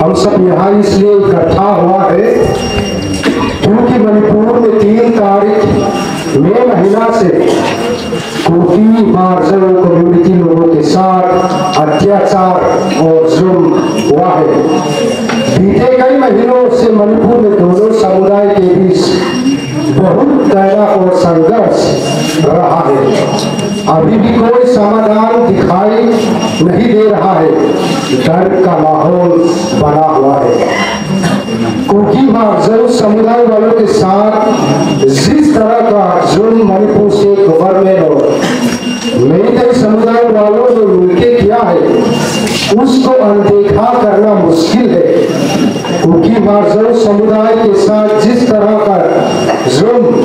हम सब यहाँ इसलिए इकट्ठा हुआ है क्योंकि मणिपुर में 3 तारीख मई महीना से कुकी मार्जन कम्युनिटी लोगों के साथ अत्याचार और जुल्म हुआ है। बीते कई महीनों से मणिपुर में दोनों समुदाय के बीच बहुत गहरा और संघर्ष रहा है। अभी भी कोई समाधान दिखाई नहीं दे रहा है, डर का माहौल बना हुआ है। कुकी मार्जन समुदाय वालों के साथ जिस तरह का जुल्म मणिपुर से गवर्नमेंट और मेइतेई समुदाय वालों ने मिलकर किया है, उसको अनदेखा करना मुश्किल है। कुकी मार्जन समुदाय के साथ जिस तरह का जुल्म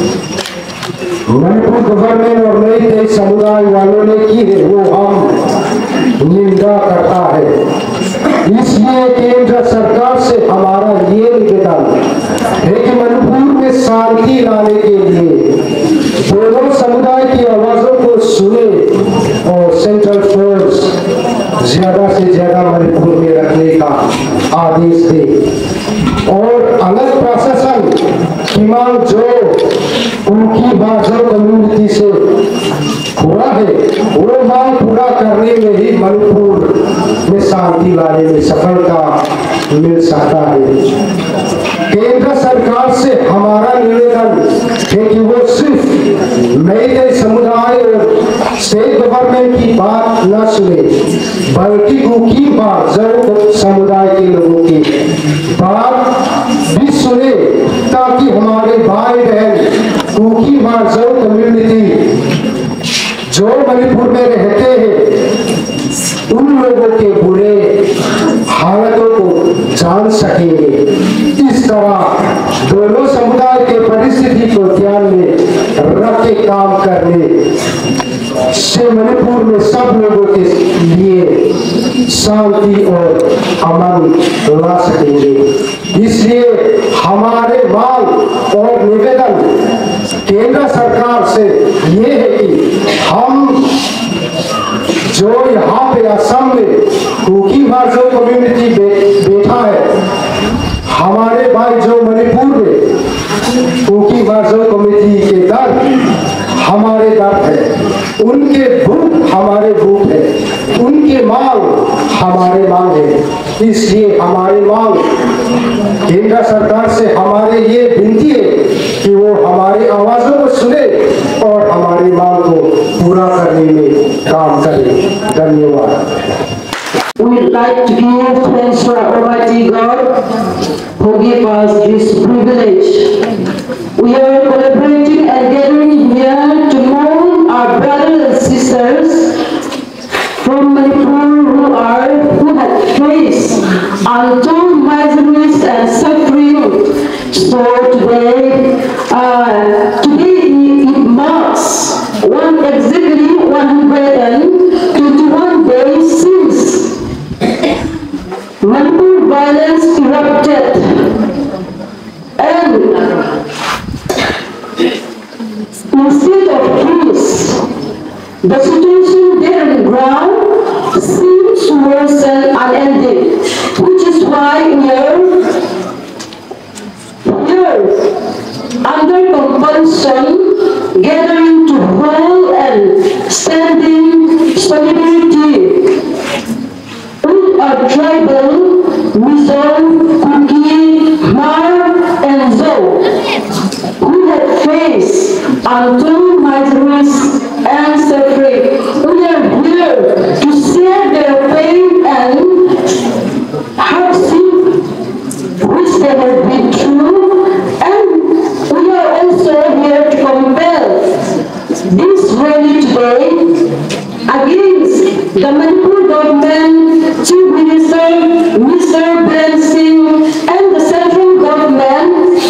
मणिपुर गवर्नमेंट और मेइतेई समुदाय वालों ने की है, वो हम निंदा करता है। इसलिए केंद्र सरकार से हमारा ये निवेदन है कि मणिपुर में शांति लाने के लिए दोनों समुदाय की आवाजों को सुने और सेंट्रल फोर्स ज्यादा से ज्यादा मणिपुर में रखने का आदेश दे और अलग प्रशासन की मांग जो उनकी मार्जन कम्युनिटी से पूरा है, वो मांग पूरा करने में ही मणिपुर में शांति लाने में सफलता मिल सकता है। केंद्र सरकार से हमारा निवेदन है कि वो सिर्फ मेइतेई समुदाय और स्टेट गवर्नमेंट की बात न सुने, बल्कि कुकी मार्जन समुदाय के लोगों की बात भी सुने, ताकि हमारे भाई बहन कुकी मार्जन कम्युनिटी जो मणिपुर में रहते हैं उन लोगों के बुरे हालातों को जान सकेंगे। इस तरह दोनों समुदाय के परिस्थिति को ध्यान में रख के काम करने से मणिपुर में सब लोगों के लिए शांति और अमन ला सकेंगे। इसलिए हमारे मांग और निवेदन केंद्र सरकार से ये है कि हम जो यहाँ पे असम में कुकी मार्जन कम्युनिटी बैठा है, हमारे भाई जो मणिपुर में कुकी मार्जन कम्युनिटी के दर्द हमारे दर्द है, उनके भूख हमारे भूख है, उनके मांग हमारे मांग है। इसलिए हमारी मांग केंद्र सरकार से हमारे ये विनती है कि वो हमारी आवाजों को सुने और हमारी मांग को पूरा करने में काम करे। धन्यवाद। We would like to give thanks to Almighty God who gave us this privilege. We are celebrating and gathering here to mourn our brothers and sisters from Manipur who had faced untold miseries and suffering. So today it marks exactly 121 days since Manipur violence erupted, and instead of peace, the situation there on the ground seems worse and unending, which is why we are here under compulsion, gathering to hold and standing solidarity with our tribal Mizon, Kuki, Mar, and Zo, who had faced untold miseries and suffering. We are here to share their pain and hardship which they have been through, and we are also here to compel this rally today against the Manipur government, Chief Minister, Mr. Ben Singh, and the central government,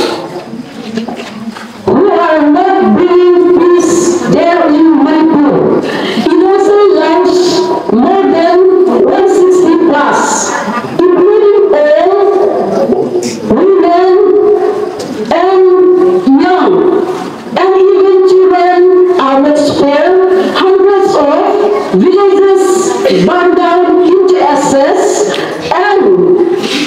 who are not bringing peace there in Manipur. Innocent lives, more than 160 plus, including all women and young, and even children are not spared. Hundreds of villages burned down into ashes, and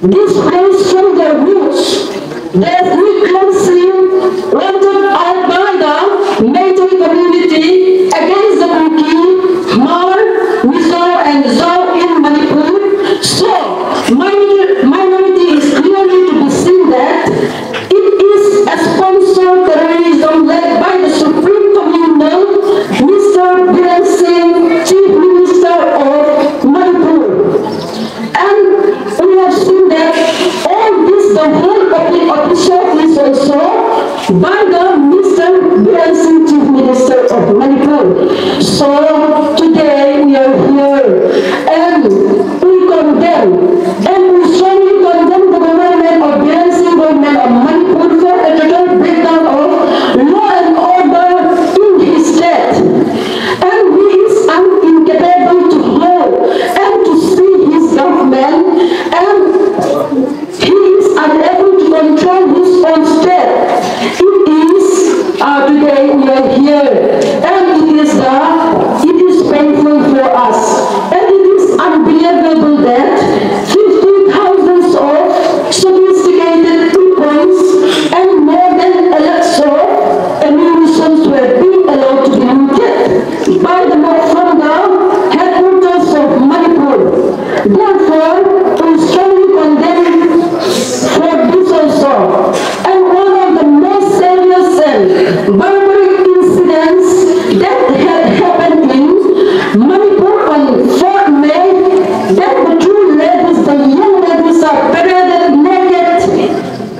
displaced from their roots. The ethnic cleansing wanted out by the Meitei community against the Kuki, Mar, Mizo, and Zhao in Manipur. So, minority is clearly to be seen that it is a sponsored terrorism led by the Supreme Communal, Mr. Biren Singh, Chief Minister of Manipur. And we have seen that all this, the whole official is also by the Mr. Biren Singh, Chief Minister of Manipur. So today we are here and we condemn and we strongly condemn the government of Biren Singh government of Manipur for a total breakdown of law and order in his state. And he is incapable to hold and to see his government, and he is unable to control his own state. It is today we are here, and it is painful for us, and it is unbelievable that 50,000 of sophisticated weapons and more than lots of ammunition were being allowed to be looted by the from the headquarters of Manipur. Therefore, we strongly condemn for this also. And one of the most serious and barbaric incidents that had happened in Manipur on 4th May, that the true ladies, the young ladies are paraded naked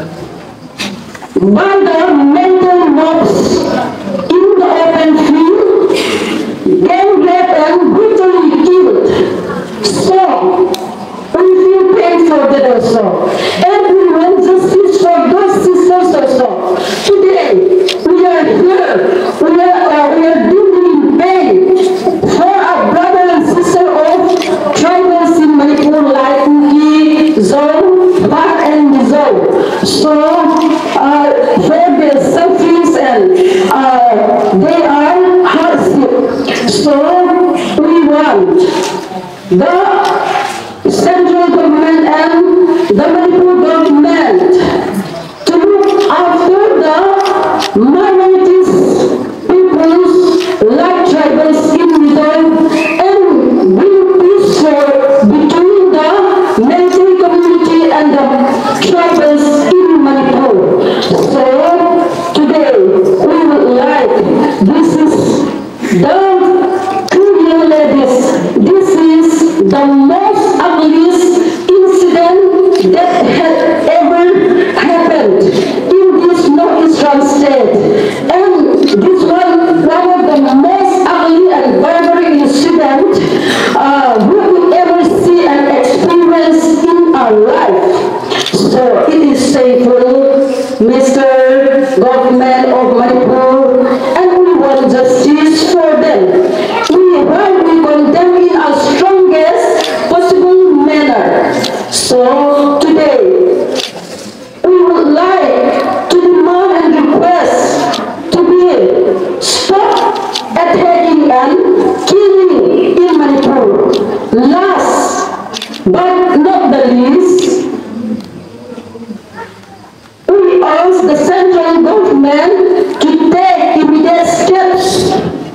by the mental mobs in the open field, gang raped and brutally killed. So, we feel pain for that also. And we want justice for those sisters also. Today, we are here. We are deeply in pain for our brother and sister of tribals in Manipur like Kuki, Zhou, Bak and Mizo. So, for their sufferings and they are hardship. So, we want the central government and the Manipur government to look after the minorities, peoples like tribals in Mizo, and bring peace between the Meitei community and the tribals in Manipur. So today we would like, this is the two young ladies, this is the most ugliest incident that had ever happened in this northeastern state. And this one of the most ugly and barbaric incident we could ever see and experience in our life. So it is shameful, Mr. Government of Manipur, and we want justice for them. We condemn in our strongest possible manner. So today, we would like to demand and request to be stop attacking and killing in Manipur. Last but not the least, we ask the central government to take immediate steps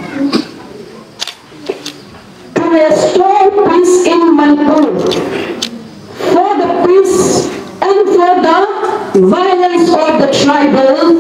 to restore peace in Manipur, for the peace and for the violence of the tribal